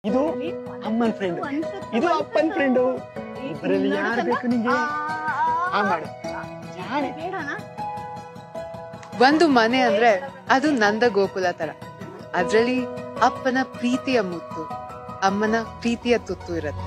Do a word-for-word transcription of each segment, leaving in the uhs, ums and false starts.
ಇದು ಅಮ್ಮನ ಫ್ರೆಂಡ್, ಇದು ಅಪ್ಪನ ಫ್ರೆಂಡು. ಇಬ್ಬರಲ್ಲಿ ಯಾರು ಬೇಕು ನಿಂಗೆ? ಆ ಮಾಡು. ಒಂದು ಮನೆ ಅಂದ್ರೆ ಅದು ನಂದ ಗೋಕುಲ ತರ. ಅದ್ರಲ್ಲಿ ಅಪ್ಪನ ಪ್ರೀತಿಯ ಮುತ್ತು, ಅಮ್ಮನ ಪ್ರೀತಿಯ ತುತ್ತು ಇರತ್ತೆ.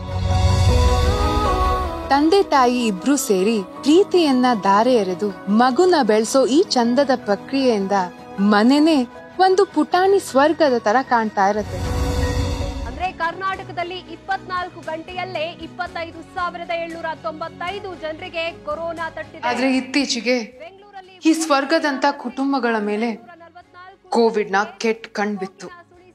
ತಂದೆ ತಾಯಿ ಇಬ್ರು ಸೇರಿ ಪ್ರೀತಿಯನ್ನ ದಾರೆ ಎರೆದು ಮಗುನ ಬೆಳೆಸೋ ಈ ಚಂದದ ಪ್ರಕ್ರಿಯೆಯಿಂದ ಮನೆನೇ ಒಂದು ಪುಟಾಣಿ ಸ್ವರ್ಗದ ತರ ಕಾಣ್ತಾ ಇರತ್ತೆ. ಅಂದ್ರೆ ಕರ್ನಾಟಕದಲ್ಲಿ ಇಪ್ಪತ್ನಾಲ್ಕು ಗಂಟೆಯಲ್ಲೇ ಇಪ್ಪತ್ತೈದು ಸಾವಿರದ ಏಳ್ನೂರ ತೊಂಬತ್ತೈದು ಜನರಿಗೆ ಕೊರೋನಾ ತಟ್ಟಿದೆ. ಆದ್ರೆ ಇತ್ತೀಚೆಗೆ ಈ ಸ್ವರ್ಗದಂತ ಕುಟುಂಬಗಳ ಮೇಲೆ ಕೋವಿಡ್ ನ ಕೆಟ್ಟ ಕಣ್ ಬಿತ್ತು.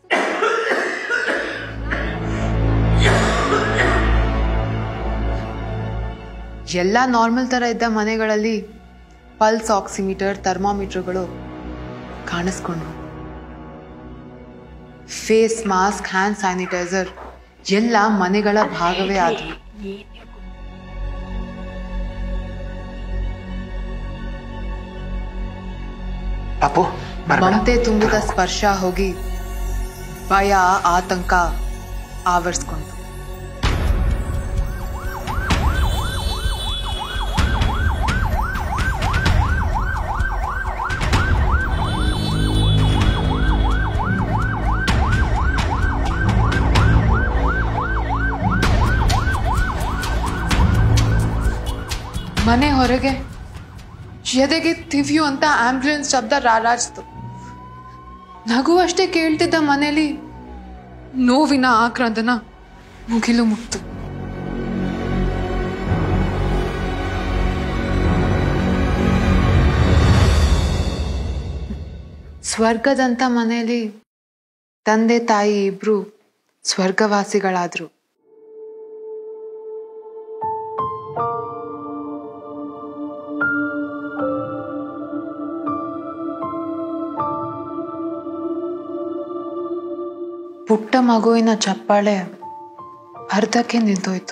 ಎಲ್ಲಾ ನಾರ್ಮಲ್ ತರ ಇದ್ದ ಮನೆಗಳಲ್ಲಿ ಪಲ್ಸ್ ಆಕ್ಸಿಮೀಟರ್, ಥರ್ಮಾಮೀಟರ್ಗಳು ಕಾಣಿಸ್ಕೊಂಡ್ರು. ಫೇಸ್ ಮಾಸ್ಕ್, ಹ್ಯಾಂಡ್ ಸ್ಯಾನಿಟೈಸರ್ ಎಲ್ಲ ಮನೆಗಳ ಭಾಗವೇ ಆದ್ವು. ಮಮತೆ ತುಂಬಿದ ಸ್ಪರ್ಶ ಹೋಗಿ ಭಯ, ಆತಂಕ ಆವರಿಸ್ಕೊಂಡ್ರು. ಮನೆ ಹೊರಗೆ ಎದೆಗೆ ತಿವ್ಯು ಅಂತ ಆಂಬ್ಯುಲೆನ್ಸ್ ಶಬ್ದ ರಾರಾಜಿತು. ನಗುವಷ್ಟೇ ಕೇಳ್ತಿದ್ದ ಮನೇಲಿ ನೋವಿನ ಆಕ್ರಂದನ ಮುಗಿಲು ಮುಕ್ತು. ಸ್ವರ್ಗದಂತ ಮನೆಯಲ್ಲಿ ತಂದೆ ತಾಯಿ ಇಬ್ರು ಸ್ವರ್ಗವಾಸಿಗಳಾದ್ರು. ಪುಟ್ಟ ಮಗುವಿನ ಚಪ್ಪಾಳೆ ಅರ್ಧಕ್ಕೆ ನಿಂತೋಯ್ತು.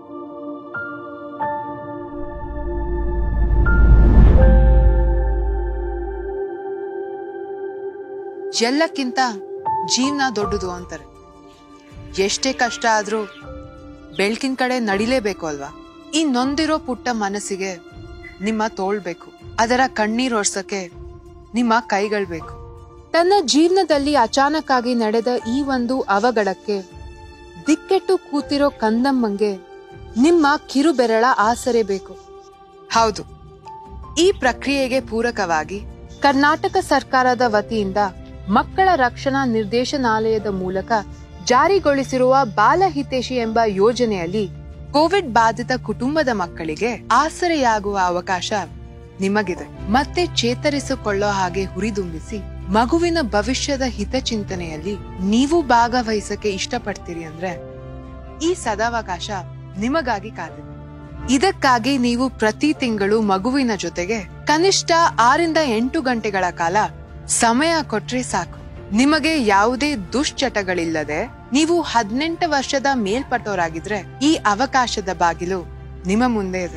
ಎಲ್ಲಕ್ಕಿಂತ ಜೀವನ ದೊಡ್ಡದು ಅಂತಾರೆ. ಎಷ್ಟೇ ಕಷ್ಟ ಆದ್ರೂ ಬೆಳಕಿನ ಕಡೆ ನಡಿಲೇಬೇಕು ಅಲ್ವಾ? ಈ ನೊಂದಿರೋ ಪುಟ್ಟ ಮನಸ್ಸಿಗೆ ನಿಮ್ಮ ತೋಳ್ಬೇಕು, ಅದರ ಕಣ್ಣೀರ್ ಒರ್ಸಕ್ಕೆ ನಿಮ್ಮ ಕೈಗಳು ಬೇಕು. ತನ್ನ ಜೀವನದಲ್ಲಿ ಅಚಾನಕ್ ಆಗಿ ನಡೆದ ಈ ಒಂದು ಅವಘಡಕ್ಕೆ ದಿಕ್ಕೆಟ್ಟು ಕೂತಿರೋ ಕಂದಮ್ಮಂಗೆ ನಿಮ್ಮ ಕಿರುಬೆರಳ ಆಸರೆ ಬೇಕು. ಹೌದು, ಈ ಪ್ರಕ್ರಿಯೆಗೆ ಪೂರಕವಾಗಿ ಕರ್ನಾಟಕ ಸರ್ಕಾರದ ವತಿಯಿಂದ ಮಕ್ಕಳ ರಕ್ಷಣಾ ನಿರ್ದೇಶನಾಲಯದ ಮೂಲಕ ಜಾರಿಗೊಳಿಸಿರುವ ಬಾಲಹಿತೈಷಿ ಎಂಬ ಯೋಜನೆಯಲ್ಲಿ ಕೋವಿಡ್ ಬಾಧಿತ ಕುಟುಂಬದ ಮಕ್ಕಳಿಗೆ ಆಸರೆಯಾಗುವ ಅವಕಾಶ ನಿಮಗಿದೆ. ಮತ್ತೆ ಚೇತರಿಸಿಕೊಳ್ಳೋ ಹಾಗೆ ಹುರಿದುಂಬಿಸಿ ಮಗುವಿನ ಭವಿಷ್ಯದ ಹಿತಚಿಂತನೆಯಲ್ಲಿ ನೀವು ಭಾಗವಹಿಸಕ್ಕೆ ಇಷ್ಟಪಡ್ತೀರಿ ಅಂದ್ರೆ ಈ ಸದಾವಕಾಶ ನಿಮಗಾಗಿ ಕಾದಿದೆ. ಇದಕ್ಕಾಗಿ ನೀವು ಪ್ರತಿ ತಿಂಗಳು ಮಗುವಿನ ಜೊತೆಗೆ ಕನಿಷ್ಠ ಆರಿಂದ ಎಂಟು ಗಂಟೆಗಳ ಕಾಲ ಸಮಯ ಕೊಟ್ರೆ ಸಾಕು. ನಿಮಗೆ ಯಾವುದೇ ದುಶ್ಚಟಗಳಿಲ್ಲದೆ ನೀವು ಹದಿನೆಂಟು ವರ್ಷದ ಮೇಲ್ಪಟ್ಟವರಾಗಿದ್ರೆ ಈ ಅವಕಾಶದ ಬಾಗಿಲು ನಿಮ್ಮ ಮುಂದೆ ಇದೆ.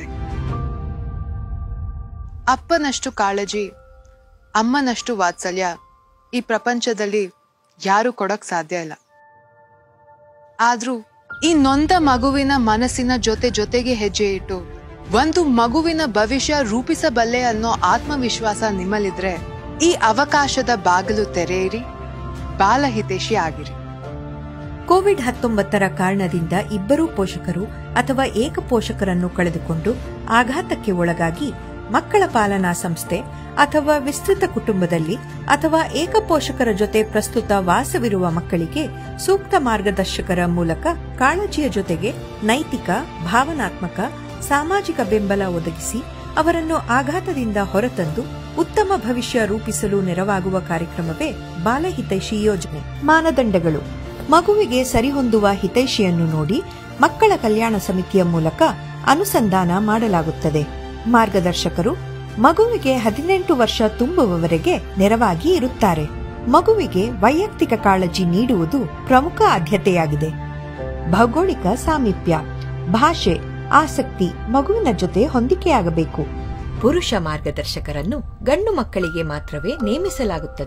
ಅಪ್ಪನಷ್ಟು ಕಾಳಜಿ, ಅಮ್ಮನಷ್ಟು ವಾತ್ಸಲ್ಯ ಈ ಪ್ರಪಂಚದಲ್ಲಿ ಯಾರು ಕೊಡಕ್ ಸಾಧ್ಯ ಇಲ್ಲ. ಆದ್ರೂ ಈ ನೊಂದ ಮಗುವಿನ ಮನಸ್ಸಿನ ಜೊತೆ ಜೊತೆಗೆ ಹೆಜ್ಜೆ ಇಟ್ಟು ಒಂದು ಮಗುವಿನ ಭವಿಷ್ಯ ರೂಪಿಸಬಲ್ಲೆ ಅನ್ನೋ ಆತ್ಮವಿಶ್ವಾಸ ನಿಮ್ಮಲ್ಲಿದ್ರೆ ಈ ಅವಕಾಶದ ಬಾಗಿಲು ತೆರೆಯಿರಿ, ಬಾಲಹಿತೈಷಿ ಆಗಿರಿ. ಕೋವಿಡ್ ಹತ್ತೊಂಬತ್ತರ ಕಾರಣದಿಂದ ಇಬ್ಬರೂ ಪೋಷಕರು ಅಥವಾ ಏಕ ಪೋಷಕರನ್ನು ಕಳೆದುಕೊಂಡು ಆಘಾತಕ್ಕೆ ಒಳಗಾಗಿ ಮಕ್ಕಳ ಪಾಲನಾ ಸಂಸ್ಥೆ ಅಥವಾ ವಿಸ್ತೃತ ಕುಟುಂಬದಲ್ಲಿ ಅಥವಾ ಏಕ ಪೋಷಕರ ಜೊತೆ ಪ್ರಸ್ತುತ ವಾಸವಿರುವ ಮಕ್ಕಳಿಗೆ ಸೂಕ್ತ ಮಾರ್ಗದರ್ಶಕರ ಮೂಲಕ ಕಾಳಜಿಯ ಜೊತೆಗೆ ನೈತಿಕ, ಭಾವನಾತ್ಮಕ, ಸಾಮಾಜಿಕ ಬೆಂಬಲ ಒದಗಿಸಿ ಅವರನ್ನು ಆಘಾತದಿಂದ ಹೊರತಂದು ಉತ್ತಮ ಭವಿಷ್ಯ ರೂಪಿಸಲು ನೆರವಾಗುವ ಕಾರ್ಯಕ್ರಮವೇ ಬಾಲಹಿತೈಷಿ ಯೋಜನೆ. ಮಾನದಂಡಗಳು: ಮಗುವಿಗೆ ಸರಿಹೊಂದುವ ಹಿತೈಷಿಯನ್ನು ನೋಡಿ ಮಕ್ಕಳ ಕಲ್ಯಾಣ ಸಮಿತಿಯ ಮೂಲಕ ಅನುಸಂಧಾನ ಮಾಡಲಾಗುತ್ತದೆ. ಮಾರ್ಗದರ್ಶಕರು ಮಗುವಿಗೆ ಹದಿನೆಂಟು ವರ್ಷ ತುಂಬುವವರೆಗೆ ನೆರವಾಗಿ ಇರುತ್ತಾರೆ. ಮಗುವಿಗೆ ವೈಯಕ್ತಿಕ ಕಾಳಜಿ ನೀಡುವುದು ಪ್ರಮುಖ ಆದ್ಯತೆಯಾಗಿದೆ. ಭೌಗೋಳಿಕ ಸಾಮೀಪ್ಯ, ಭಾಷೆ, ಆಸಕ್ತಿ ಮಗುವಿನ ಜೊತೆ ಹೊಂದಿಕೆಯಾಗಬೇಕು. ಪುರುಷ ಮಾರ್ಗದರ್ಶಕರನ್ನು ಗಂಡು ಮಕ್ಕಳಿಗೆ ಮಾತ್ರವೇ ನೇಮಿಸಲಾಗುತ್ತದೆ.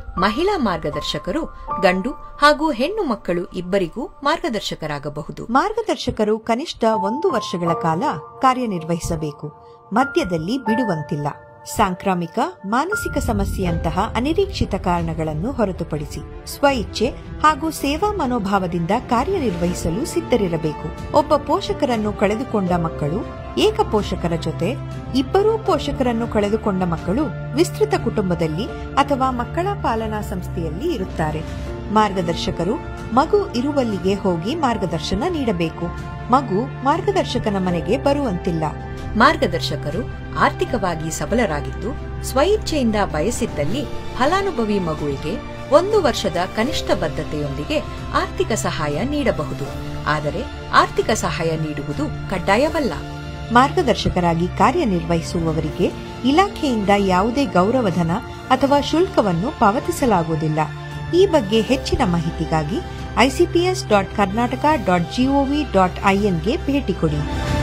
ಮಹಿಳಾ ಮಾರ್ಗದರ್ಶಕರು ಗಂಡು ಹಾಗೂ ಹೆಣ್ಣು ಮಕ್ಕಳು ಇಬ್ಬರಿಗೂ ಮಾರ್ಗದರ್ಶಕರಾಗಬಹುದು. ಮಾರ್ಗದರ್ಶಕರು ಕನಿಷ್ಠ ಒಂದು ವರ್ಷಗಳ ಕಾಲ ಕಾರ್ಯನಿರ್ವಹಿಸಬೇಕು. ಮಧ್ಯದಲ್ಲಿ ಬಿಡುವಂತಿಲ್ಲ. ಸಾಂಕ್ರಾಮಿಕ ಮಾನಸಿಕ ಸಮಸ್ಯೆಯಂತಹ ಅನಿರೀಕ್ಷಿತ ಕಾರಣಗಳನ್ನು ಹೊರತುಪಡಿಸಿ ಸ್ವಇಚ್ಛೆ ಹಾಗೂ ಸೇವಾ ಮನೋಭಾವದಿಂದ ಕಾರ್ಯನಿರ್ವಹಿಸಲು ಸಿದ್ಧರಿರಬೇಕು. ಒಬ್ಬ ಪೋಷಕರನ್ನು ಕಳೆದುಕೊಂಡ ಮಕ್ಕಳು ಏಕ ಪೋಷಕರ ಜೊತೆ, ಇಬ್ಬರೂ ಪೋಷಕರನ್ನು ಕಳೆದುಕೊಂಡ ಮಕ್ಕಳು ವಿಸ್ತೃತ ಕುಟುಂಬದಲ್ಲಿ ಅಥವಾ ಮಕ್ಕಳ ಪಾಲನಾ ಸಂಸ್ಥೆಯಲ್ಲಿ ಇರುತ್ತಾರೆ. ಮಾರ್ಗದರ್ಶಕರು ಮಗು ಇರುವಲ್ಲಿಗೆ ಹೋಗಿ ಮಾರ್ಗದರ್ಶನ ನೀಡಬೇಕು. ಮಗು ಮಾರ್ಗದರ್ಶಕನ ಮನೆಗೆ ಬರುವಂತಿಲ್ಲ. ಮಾರ್ಗದರ್ಶಕರು ಆರ್ಥಿಕವಾಗಿ ಸಬಲರಾಗಿದ್ದು ಸ್ವಇಚ್ಛೆಯಿಂದ ಬಯಸಿದ್ದಲ್ಲಿ ಫಲಾನುಭವಿ ಮಗುವಿಗೆ ಒಂದು ವರ್ಷದ ಕನಿಷ್ಠ ಬದ್ಧತೆಯೊಂದಿಗೆ ಆರ್ಥಿಕ ಸಹಾಯ ನೀಡಬಹುದು. ಆದರೆ ಆರ್ಥಿಕ ಸಹಾಯ ನೀಡುವುದು ಕಡ್ಡಾಯವಲ್ಲ. ಮಾರ್ಗದರ್ಶಕರಾಗಿ ಕಾರ್ಯನಿರ್ವಹಿಸುವವರಿಗೆ ಇಲಾಖೆಯಿಂದ ಯಾವುದೇ ಗೌರವಧನ ಅಥವಾ ಶುಲ್ಕವನ್ನು ಪಾವತಿಸಲಾಗುವುದಿಲ್ಲ. ಈ ಬಗ್ಗೆ ಹೆಚ್ಚಿನ ಮಾಹಿತಿಗಾಗಿ ICPS dot Karnataka dot GOV dot ಐಎನ್ಗೆ ಭೇಟಿ ಕೊಡಿ.